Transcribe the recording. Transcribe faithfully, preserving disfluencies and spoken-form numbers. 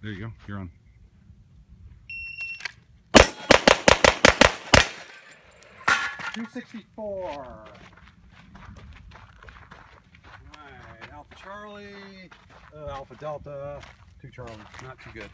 There you go. You're on. two sixty-four. Alright, Alpha Charlie, uh, Alpha Delta, two Charlie. Not too good.